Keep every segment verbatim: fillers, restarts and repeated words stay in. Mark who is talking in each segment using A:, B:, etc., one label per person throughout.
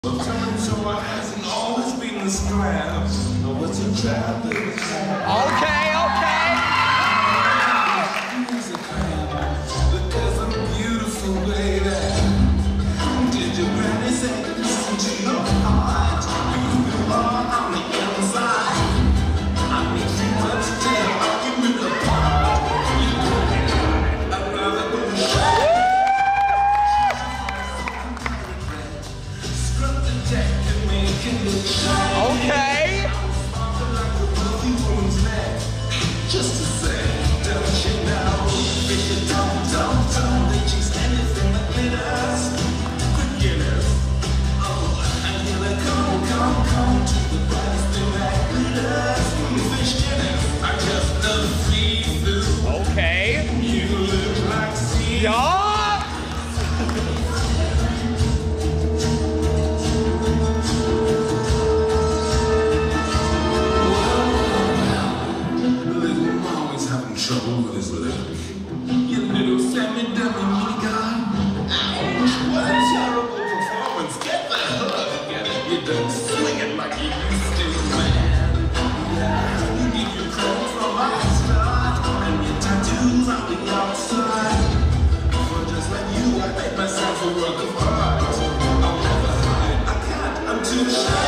A: But coming to my hasn't always been the scrap. No, what's a trap?
B: Okay, okay.
A: Because I'm beautiful, baby. Did your granny say listen to your heart? You belong on the inside. I need too much time. I'll give me the part. You I'd rather go scrub the deck and make it look shiny.
B: Okay.
A: Just to say, don't you know, if you don't, don't, don't, they chase anything that glitters. Quick Guinness. Oh, and here they come, come, come to the brightest thing that glitters. Fish Guinness, I just love seafood.
B: Okay.
A: You look like seafood.
B: Yeah.
A: Trouble with his little, you little semi-dummy mini-guy. Ouch, what a terrible performance. Get the hell together. You don't swing it like you used to, man. Yeah, you give your clothes from my start and your tattoos on the outside. For just like you, I make myself a work of art. I'll never hide, I can't, I'm too shy.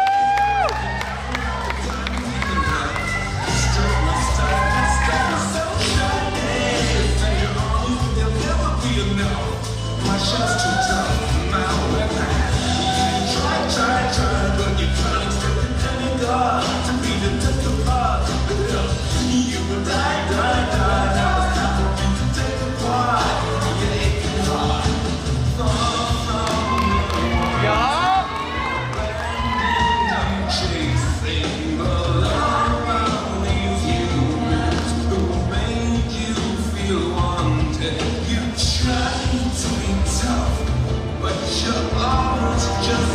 A: My shot's too tough, now we're mad. Try, try, try, but you can't expect any god to be the death of art. You will die, die, die, now it's time for me to take a part. You're aching hard.
B: Yeah.
A: I'm chasing the love of these humans who made you feel wanted. You tried to be tough, but your arms just